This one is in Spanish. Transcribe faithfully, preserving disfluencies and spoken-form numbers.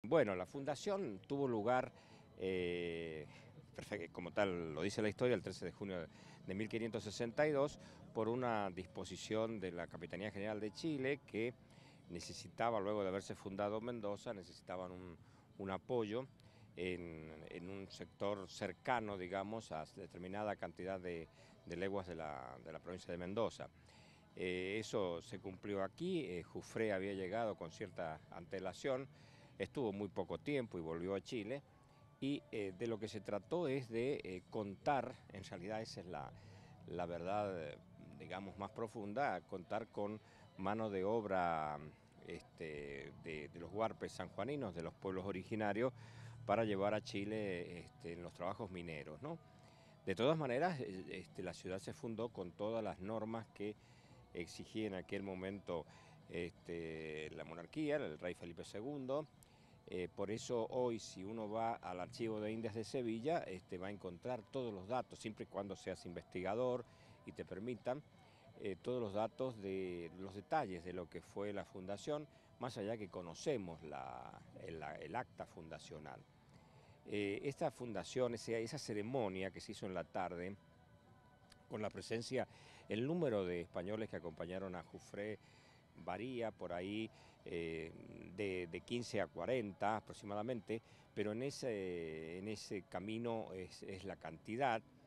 Bueno, la fundación tuvo lugar, eh, como tal lo dice la historia, el trece de junio de mil quinientos sesenta y dos, por una disposición de la Capitanía General de Chile que necesitaba, luego de haberse fundado Mendoza, necesitaban un, un apoyo en, en, un sector cercano, digamos, a determinada cantidad de, de leguas de la, de la provincia de Mendoza. Eh, eso se cumplió aquí, eh, Jufré había llegado con cierta antelación, estuvo muy poco tiempo y volvió a Chile, y eh, de lo que se trató es de eh, contar, en realidad esa es la, la verdad, digamos, más profunda, contar con mano de obra este, de, de los huarpes sanjuaninos, de los pueblos originarios, para llevar a Chile este, en los trabajos mineros, ¿no? De todas maneras, este, la ciudad se fundó con todas las normas que exigía en aquel momento este, la monarquía, el rey Felipe segundo. Eh, por eso hoy, si uno va al archivo de Indias de Sevilla, este, va a encontrar todos los datos, siempre y cuando seas investigador y te permitan, eh, todos los datos de los detalles de lo que fue la fundación, más allá que conocemos la, el, el acta fundacional. Eh, esta fundación, esa, esa ceremonia que se hizo en la tarde, con la presencia, el número de españoles que acompañaron a Jufré varía por ahí eh, de, de quince a cuarenta aproximadamente, pero en ese, en ese camino es, es la cantidad.